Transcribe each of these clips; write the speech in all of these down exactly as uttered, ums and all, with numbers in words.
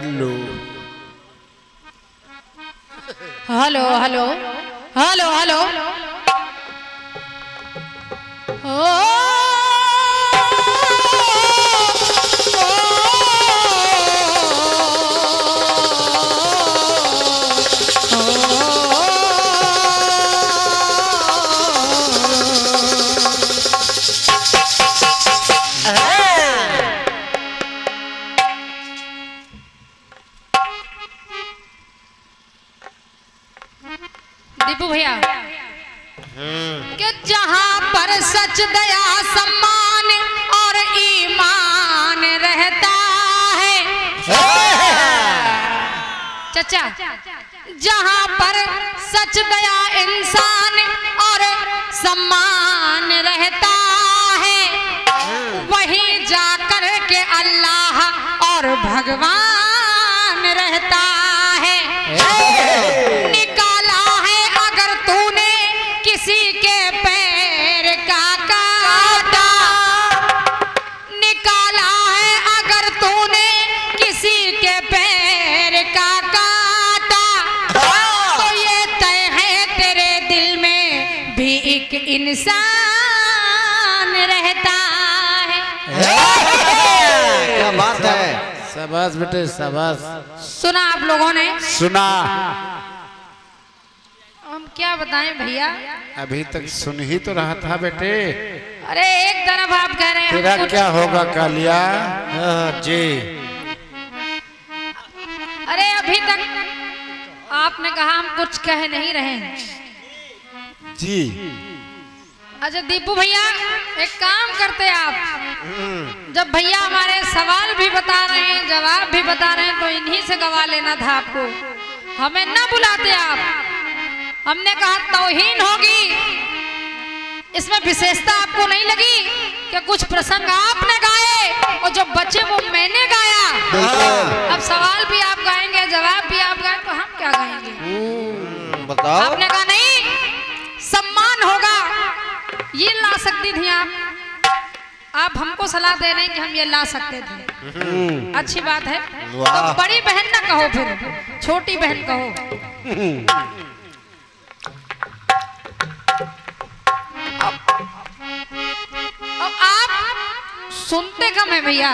Tillu. Hello hello hello hello ओ दीपू भैया कि जहाँ पर सच दया सम्मान और ईमान रहता है चचा, जहाँ पर सच दया इंसान और सम्मान रहता है वहीं जाकर के अल्लाह और भगवान रहता है। निकाला है अगर तूने किसी के पैर का काटा, निकाला है अगर तूने किसी के पैर का काटा, तो ये तय है तेरे दिल में भी एक इंसान रहता है। क्या बात है। शाबाश बेटे शाबाश। सुना आप लोगों ने? सुना। हम क्या बताएं भैया, अभी तक सुन ही तो रहा था बेटे। अरे एक तरफ आप कह रहे हैं तेरा कुछ... क्या होगा कालिया? हाँ जी। अरे अभी तक आपने कहा हम कुछ कह नहीं रहे हैं जी। अच्छा दीपू भैया एक काम करते आप, जब भैया हमारे सवाल भी बता रहे हैं जवाब भी बता रहे हैं तो इन्हीं से गवा लेना था आपको, हमें ना बुलाते आप। हमने कहा तौहीन होगी, इसमें विशेषता आपको नहीं लगी कि कुछ प्रसंग आपने गाए और जो बच्चे वो मैंने गाया। अब सवाल भी आप गाएंगे जवाब भी आप गाएंगे तो हम क्या गाएंगे? बताओ। आपने कहा नहीं सम्मान होगा, ये ला सकती थी आप आप हमको सलाह दे रहे हैं कि हम ये ला सकते थे। अच्छी बात है। तो बड़ी बहन ना कहो, फिर छोटी बहन कहो। अब, अब आप सुनते कम है भैया।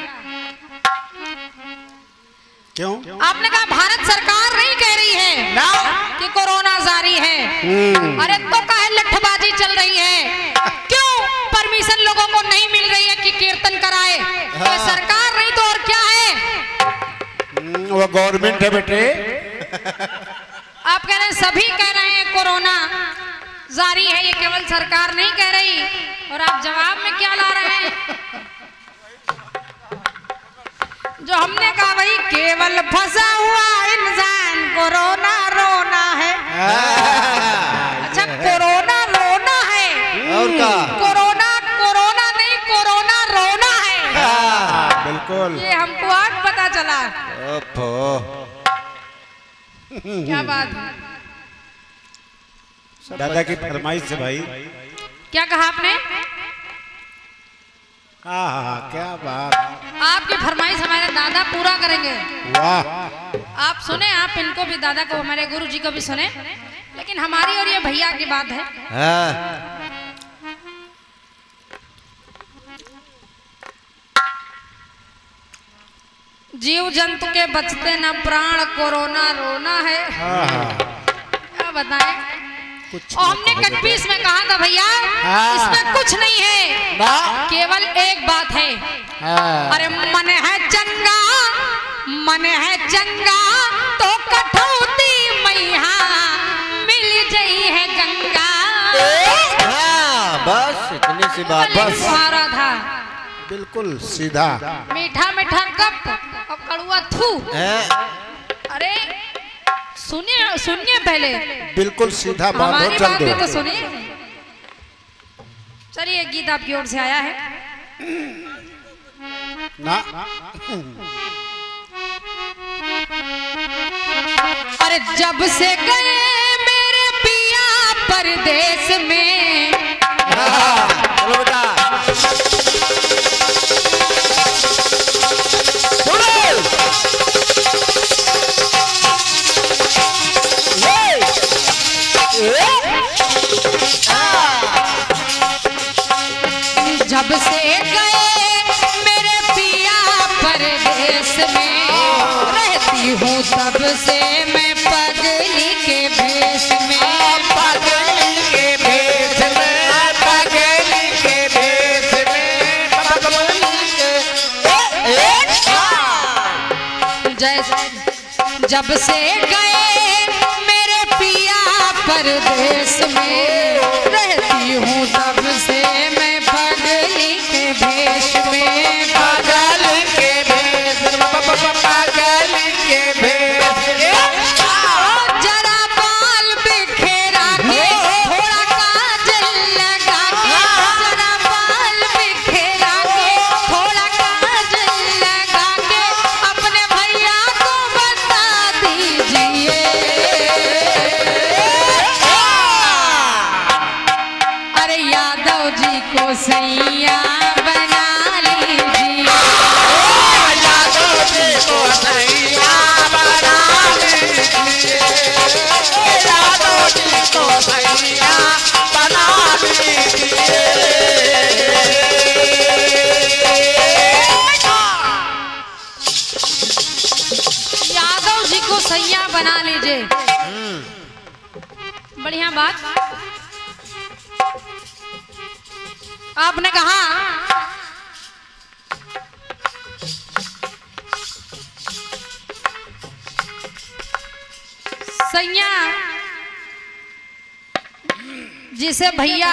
क्यों? आपने कहा भारत सरकार नहीं कह रही है ना कि कोरोना जारी है। अरे तो काहे लठबाजी चल रही है? क्यों परमिशन लोगों को नहीं मिल रही है कि कीर्तन कराए? हाँ। सरकार नहीं तो और क्या है? वो गवर्नमेंट है बेटे। आप कह रहे हैं सभी कह रहे हैं कोरोना जारी है, ये केवल सरकार नहीं कह रही, और आप जवाब में क्या ला रहे हैं? जो हमने कहा भाई केवल फंसा हुआ इंसान कोरोना रोना है। अच्छा कोरोना रोना है और क्या? कोरोना कोरोना नहीं कोरोना रोना है। बिल्कुल। ये हमको आज पता चला। क्या बात है? दादा की फरमाइश से भाई। क्या कहा आपने? हाँ हाँ क्या बात। आपकी फरमाइश हमारे दादा पूरा करेंगे। वाह। आप सुने, आप इनको भी दादा को हमारे गुरु जी को भी सुने, लेकिन हमारी और ये भैया की बात है। हाँ। जीव जंतु के बचते न प्राण कोरोना रोना है। हाँ। क्या बताएं? कुछ और हमने कटपीस में कहा था भैया इसमें कुछ नहीं है, केवल एक बात है। अरे मन है चंगा मन है चंगा तो कठौती मैया मिल गई है गंगा। हाँ, बस इतनी सी बात। बस सारा था बिल्कुल सीधा। मीठा मीठा कप और कड़ुआ थू। अरे सुनिए सुनिए पहले, बिल्कुल सीधा बात हो। हमारी चल बात दो भी तो सुनिए। चलिए गीत आपकी ओर से आया है ना। अरे जब से गए मेरे पिया परदेश में। चलो बेटा हूँ तब से मैं पगली के भेष में, पगली के भेष में, पगली के भेष में, पगली के जैसे जब से गए मेरे पिया परदेश में, रहती हूँ तब से मैं पगली के भेष में, पगली के भेष में, पगली के भेष में। जरा बाल बिखेरा के थोड़ा काजल लगा के, जरा बाल बिखेरा के थोड़ा काजल लगा के अपने भैया को बता दीजिए, अरे यादव जी को सैया बना लीजिए, यादव जी को सैया बना लीजिए, यादव जी को सैया बना लीजिए। यादव जी को सैया बना लीजिए। बढ़िया बात आपने कहा। सैया जिसे भैया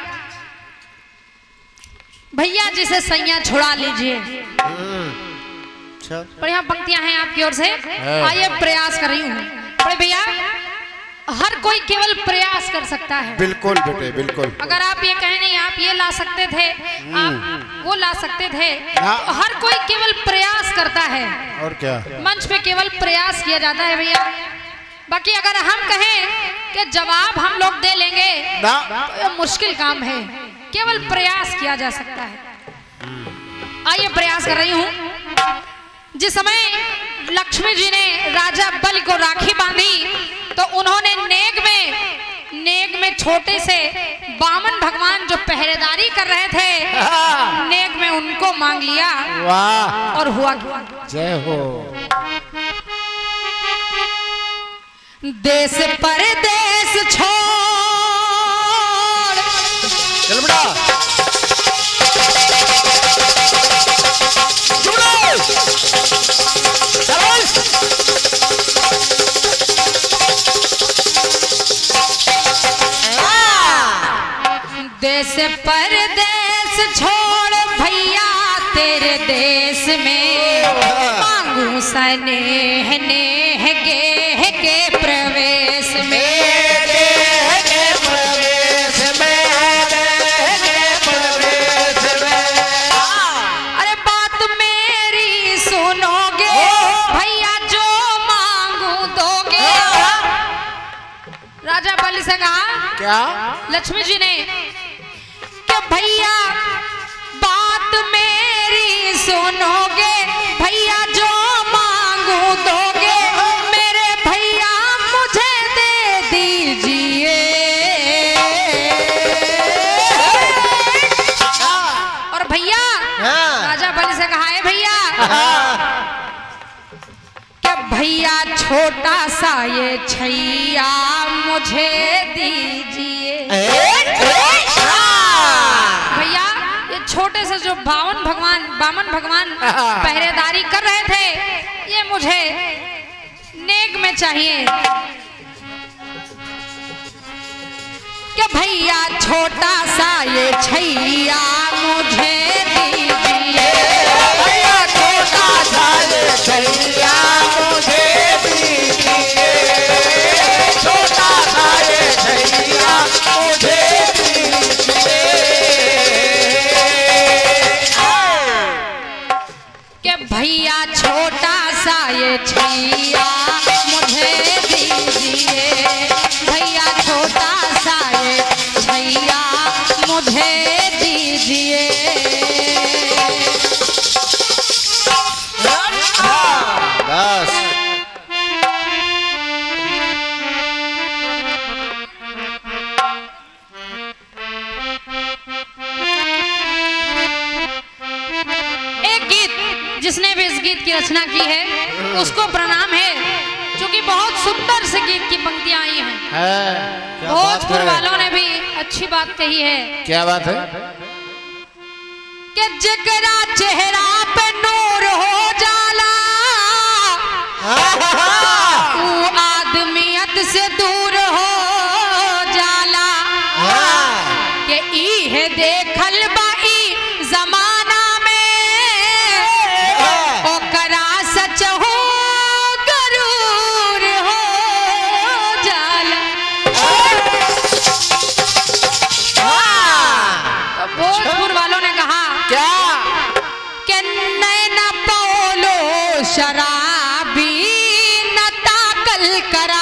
भैया जिसे सैया छुड़ा लीजिए। अच्छा बढ़िया पंक्तियां हैं आपकी ओर से। आइए प्रयास कर रही हूँ। बड़े भैया हर कोई केवल प्रयास कर सकता है। बिल्कुल बेटे बिल्कुल। अगर आप ये कहें नहीं आप ये ला सकते थे, आप वो ला सकते थे, तो हर कोई केवल प्रयास करता है। और क्या मंच पे केवल प्रयास किया जाता है भैया। बाकी अगर हम कहें कि जवाब हम लोग दे लेंगे ना तो ये मुश्किल काम है। केवल प्रयास किया जा सकता है। आइए प्रयास कर रही हूँ। जिस समय लक्ष्मी जी ने राजा बलि को राखी बांधी तो उन्होंने नेग में नेग में छोटे से बामन भगवान जो पहरेदारी कर रहे थे, नेग में उनको मांग लिया। वाह और हुआ क्या? जय हो। देश परदेश छोड़ चल बेटा देश परदेश छोड़ भैया तेरे देश में मांगू स्नेह नेह गेह के प्रवेश में। अरे बात मेरी सुनोगे भैया जो मांगू दोगे। राजा बलि से कहा क्या लक्ष्मी जी ने कि भैया बात मेरी सुनोगे भैया जो मांगू दोगे मेरे भैया मुझे दे दीजिए। और भैया राजा बलि से कहा है भैया कि भैया छोटा सा ये छैया मुझे दीजिए। भैया ये छोटे से जो बावन भगवान बामन भगवान पहरेदारी कर रहे थे ये मुझे नेग में चाहिए। कि भैया छोटा सा ये छैया मुझे दीजिए। भैया छोटा सा ये छैया मुझे दीजिए, छोटा सा ये छैया मुझे दीजिए। कि भैया छोटा सा ये छैया मुझे दीजिए। भैया छोटा सा ये छैया मुझे दीजिए। बस एक गीत जिसने भी इस गीत की रचना की है उसको प्रणाम है। की पंक्तियां आई हैं। है क्या बात भोजपुर है? वालों ने भी अच्छी बात कही है क्या बात है? कि जिगरा चेहरा पे नूर हो जाला, वो आदमियत से दूर हो जाला, के ई है देखल बाई जमाना में, ओकरा सच हो गरूर हो जाला। तो भोजपुर वालों ने कहा क्या? कि नैना पोलो शराबी न ताकल करा,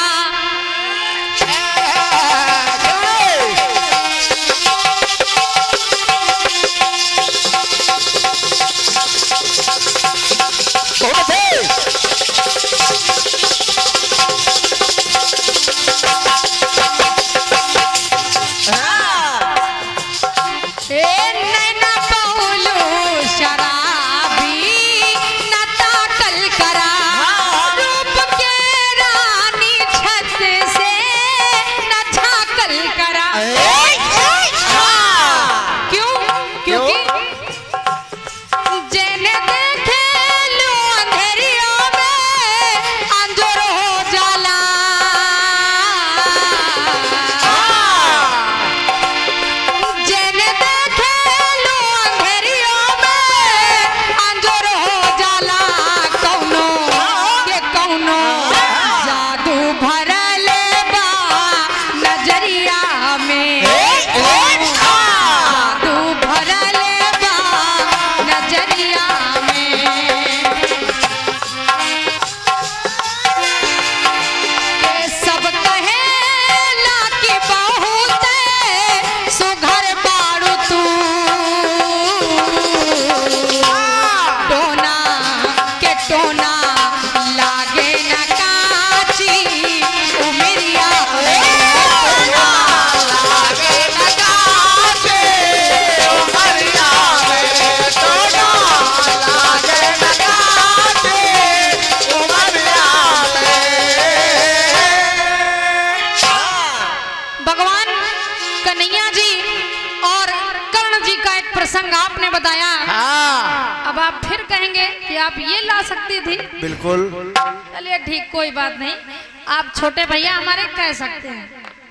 प्रसंग आपने बताया। हाँ। अब आप फिर कहेंगे कि आप ये ला सकती थी। बिल्कुल। चलिए ठीक, कोई बात नहीं, आप छोटे भैया हमारे कह सकते हैं,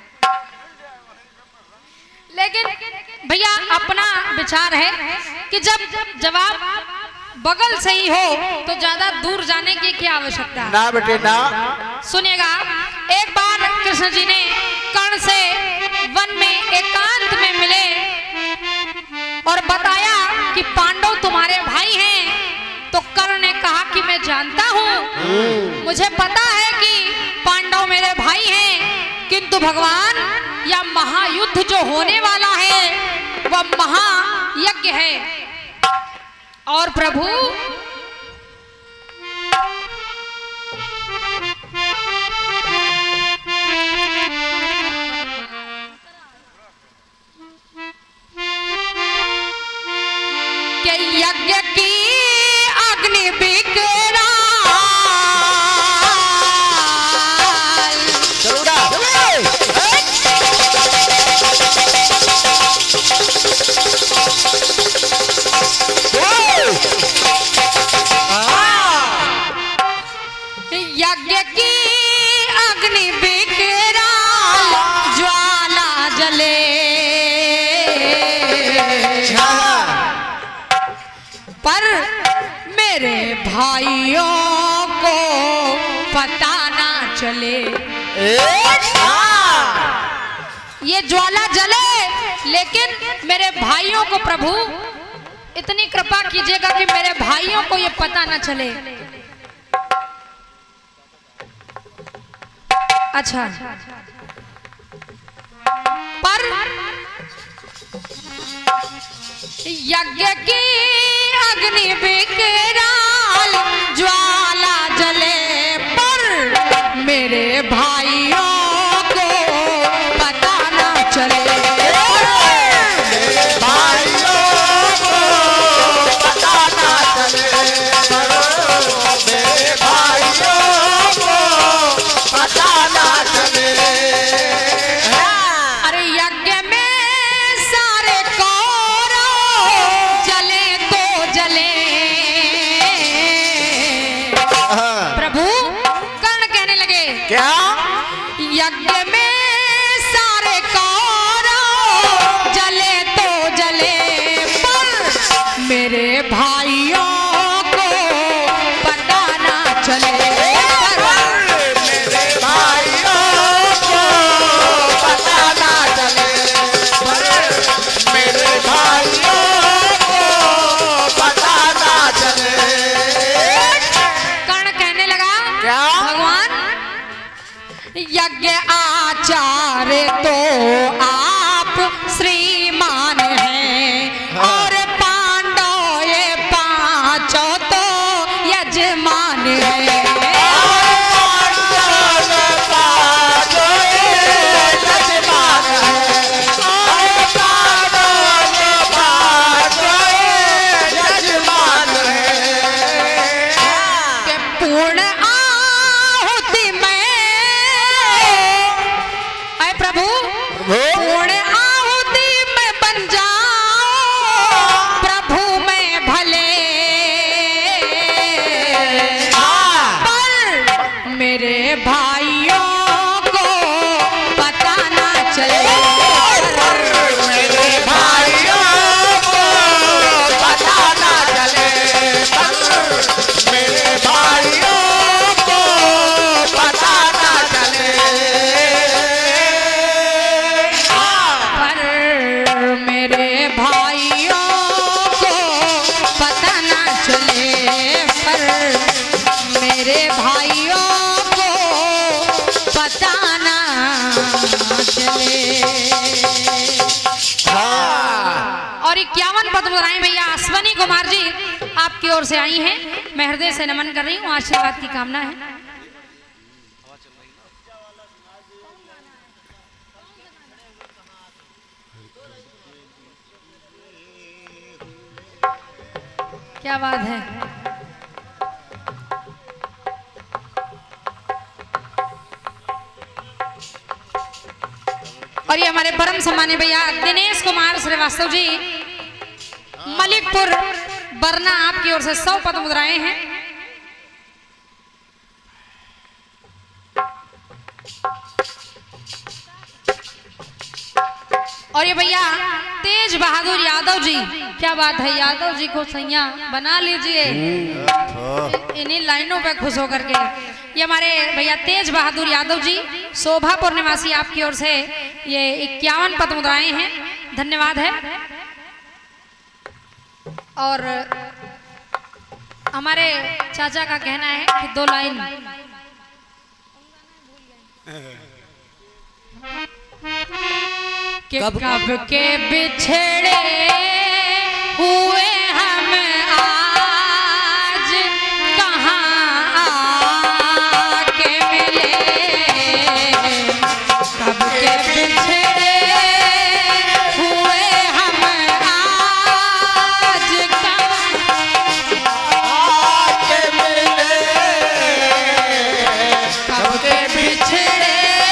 लेकिन भैया अपना विचार है कि जब जवाब बगल से ही हो तो ज्यादा दूर जाने की क्या आवश्यकता है। ना बेटे ना। सुनिएगा, एक बार कृष्ण जी ने कर्ण से वन में एकांत में मिले और बताया कि पांडव तुम्हारे भाई हैं। तो कर्ण ने कहा कि मैं जानता हूँ, मुझे पता है कि पांडव मेरे भाई हैं, किंतु भगवान या महायुद्ध जो होने वाला है वह महायज्ञ है और प्रभु के यज्ञ की अग्नि बिकराल। यज्ञ की अग्नि बिकराल, ज्वाला जले पर मेरे भाइयों को पता ना चले। ये ज्वाला जले लेकिन मेरे भाइयों को प्रभु इतनी कृपा कीजिएगा कि मेरे भाइयों को ये पता ना चले। अच्छा, पर यज्ञ की अग्नि बिकराल, ज्वाला जले पर मेरे भाइयों को पता ना चले। मेरे भाइयों को पता ना चले, मेरे भाइयों को पता ना चले। क्या यज्ञ में सारे कौरव जले तो जले पर मेरे भाइयों को पता ना चले। मेरे भाइयों को पता ना चले, मेरे भाइयों को पता ना चले। कर्ण कहने लगा क्या भगवान यज्ञ आचार्य तो आप श्रीमान हैं और पांडव ये पांचों तो यजमान हैं। और इक्यावन पद मुद्राएं भैया अश्वनी कुमार जी आपकी ओर से आई हैं। मैं हृदय से नमन कर रही हूँ, आशीर्वाद की कामना है। क्या बात है। और ये हमारे परम सम्मानीय भैया दिनेश कुमार श्रीवास्तव जी मलिकपुर बरना आपकी ओर से सौ पद मुद्राएं हैं। और ये भैया तेज बहादुर यादव जी, क्या बात है, यादव जी को सैया बना लीजिए इन्हीं लाइनों पे खुश होकर के। ये हमारे भैया तेज बहादुर यादव जी शोभापुर निवासी आपकी ओर से ये इक्यावन पद मुद्राएं हैं, धन्यवाद है। और हमारे चाचा का कहना है कि दो लाइन कि कब, कब के बिछड़े हुए हम आज कहाँ आके मिले, कब के बिछड़े हुए हम आज कहाँ आके मिले, कब के बिछड़े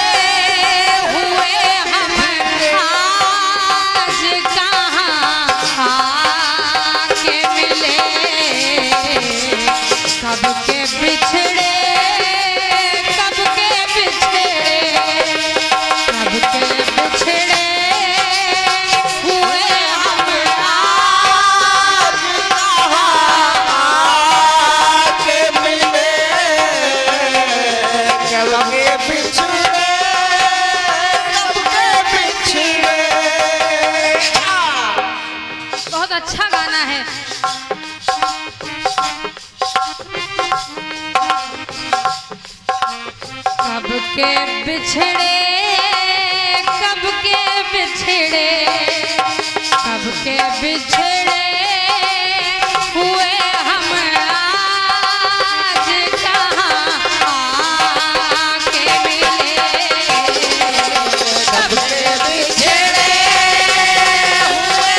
के बिछड़े, कब के बिछड़े, कब के बिछड़े हुए हम आज कहाँ आके मिले, कब के बिछड़े हुए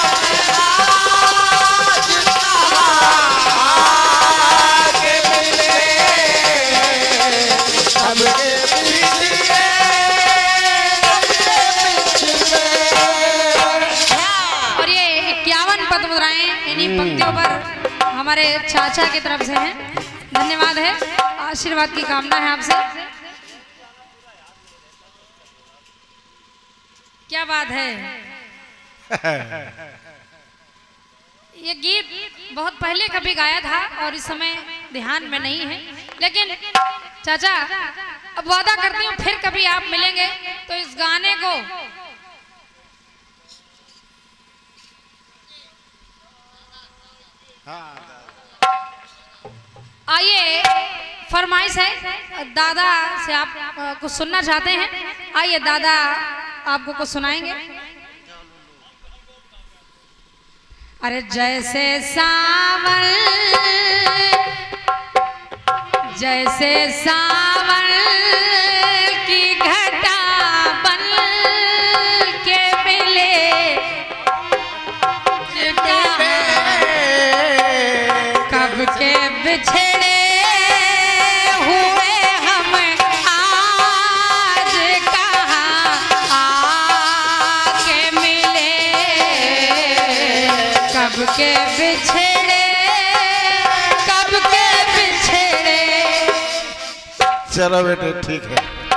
हम आज कहाँ पंक्तियों पर हमारे चाचा की तरफ से हैं, धन्यवाद है, आशीर्वाद की कामना है आपसे। क्या बात है। ये गीत बहुत पहले कभी गाया था और इस समय ध्यान में नहीं है, लेकिन चाचा अब वादा करती हूँ फिर कभी आप मिलेंगे तो इस गाने को आइए, फरमाइश है दादा से, आप कुछ सुनना चाहते हैं, आइए दादा आपको कुछ सुनाएंगे। अरे जैसे सावन जैसे सावन की घटा बन के मिले, कब के बिछड़े हुए हम आज कहाँ आके मिले, कब के बिछड़े कब के बिछड़े। चलो बेटे ठीक है।